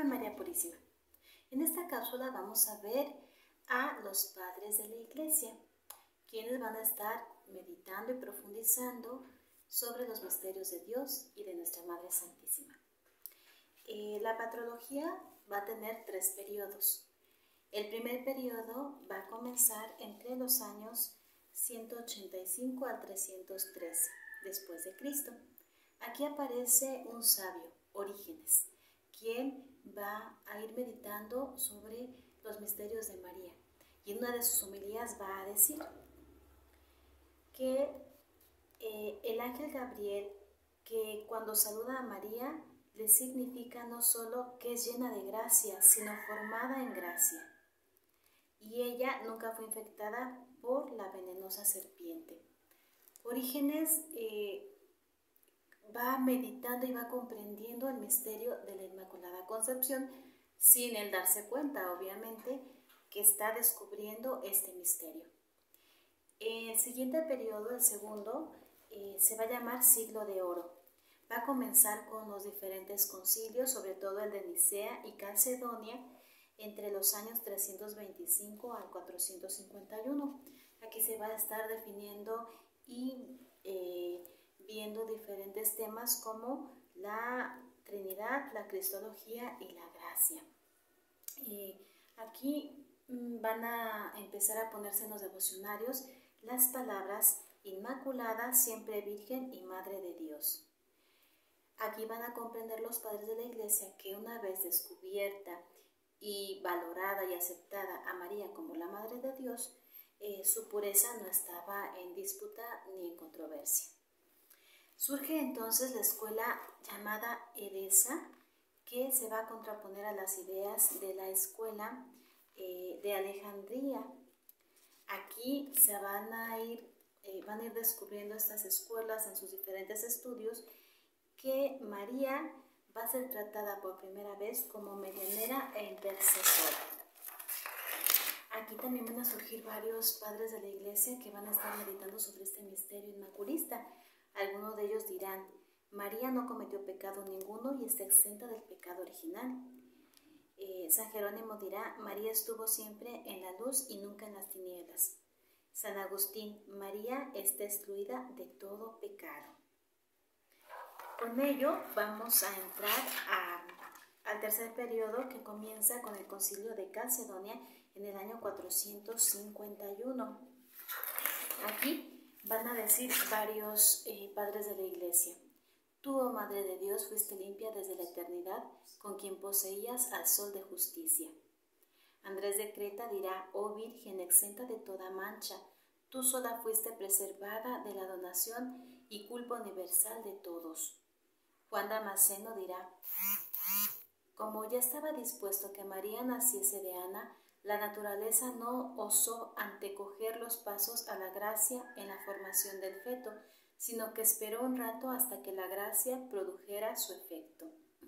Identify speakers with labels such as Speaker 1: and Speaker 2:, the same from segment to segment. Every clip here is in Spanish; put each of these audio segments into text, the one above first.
Speaker 1: Ave María Purísima. En esta cápsula vamos a ver a los padres de la Iglesia, quienes van a estar meditando y profundizando sobre los misterios de Dios y de nuestra Madre Santísima. La patrología va a tener 3 periodos. El primer periodo va a comenzar entre los años 185 al 313 después de Cristo. Aquí aparece un sabio, Orígenes, quien va a ir meditando sobre los misterios de María. Y en una de sus homilías va a decir que el ángel Gabriel, que cuando saluda a María, le significa no solo que es llena de gracia, sino formada en gracia. Y ella nunca fue infectada por la venenosa serpiente. Orígenes va meditando y va comprendiendo el misterio de la Inmaculada Concepción sin él darse cuenta, obviamente, que está descubriendo este misterio. El siguiente periodo, el segundo, se va a llamar Siglo de Oro. Va a comenzar con los diferentes concilios, sobre todo el de Nicea y Calcedonia, entre los años 325 al 451. Aquí se va a estar definiendo y viendo diferentes temas como la Trinidad, la Cristología y la Gracia. Aquí van a empezar a ponerse en los devocionarios las palabras Inmaculada, siempre Virgen y Madre de Dios. Aquí van a comprender los padres de la Iglesia que una vez descubierta y valorada y aceptada a María como la Madre de Dios, su pureza no estaba en disputa ni en controversia. Surge entonces la escuela llamada Edesa, que se va a contraponer a las ideas de la escuela de Alejandría. Aquí se van a ir descubriendo estas escuelas en sus diferentes estudios que María va a ser tratada por primera vez como medianera e intercesora. Aquí también van a surgir varios padres de la Iglesia que van a estar meditando sobre este misterio inmaculista. Algunos de ellos dirán, María no cometió pecado ninguno y está exenta del pecado original. San Jerónimo dirá, María estuvo siempre en la luz y nunca en las tinieblas. San Agustín, María está excluida de todo pecado. Con ello vamos a entrar al tercer periodo, que comienza con el concilio de Calcedonia en el año 451. Aquí van a decir varios padres de la Iglesia. Tú, oh Madre de Dios, fuiste limpia desde la eternidad, con quien poseías al sol de justicia. Andrés de Creta dirá, oh Virgen exenta de toda mancha, tú sola fuiste preservada de la donación y culpa universal de todos. Juan Damasceno dirá, como ya estaba dispuesto que María naciese de Ana, la naturaleza no osó antecoger los pasos a la gracia en la formación del feto, sino que esperó un rato hasta que la gracia produjera su efecto.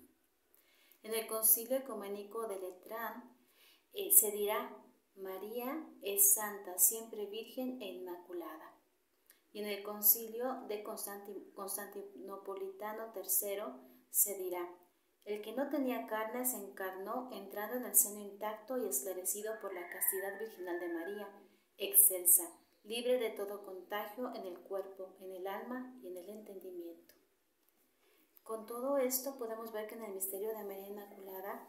Speaker 1: En el concilio ecuménico de Letrán se dirá, María es santa, siempre virgen e inmaculada. Y en el concilio de Constantinopolitano III se dirá, el que no tenía carne se encarnó entrando en el seno intacto y esclarecido por la castidad virginal de María, excelsa, libre de todo contagio en el cuerpo, en el alma y en el entendimiento. Con todo esto podemos ver que en el misterio de María Inmaculada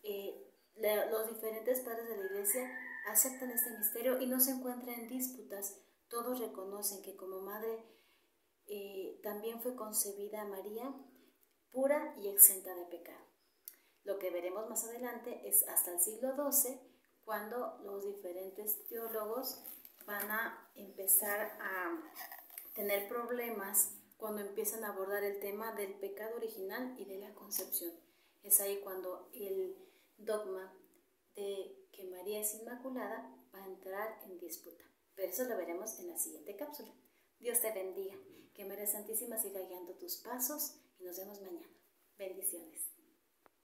Speaker 1: los diferentes padres de la Iglesia aceptan este misterio y no se encuentran en disputas. Todos reconocen que como madre también fue concebida María pura y exenta de pecado. Lo que veremos más adelante es hasta el siglo XII, cuando los diferentes teólogos van a empezar a tener problemas cuando empiezan a abordar el tema del pecado original y de la concepción. Es ahí cuando el dogma de que María es inmaculada va a entrar en disputa. Pero eso lo veremos en la siguiente cápsula. Dios te bendiga, que María Santísima siga guiando tus pasos y nos vemos mañana. Bendiciones.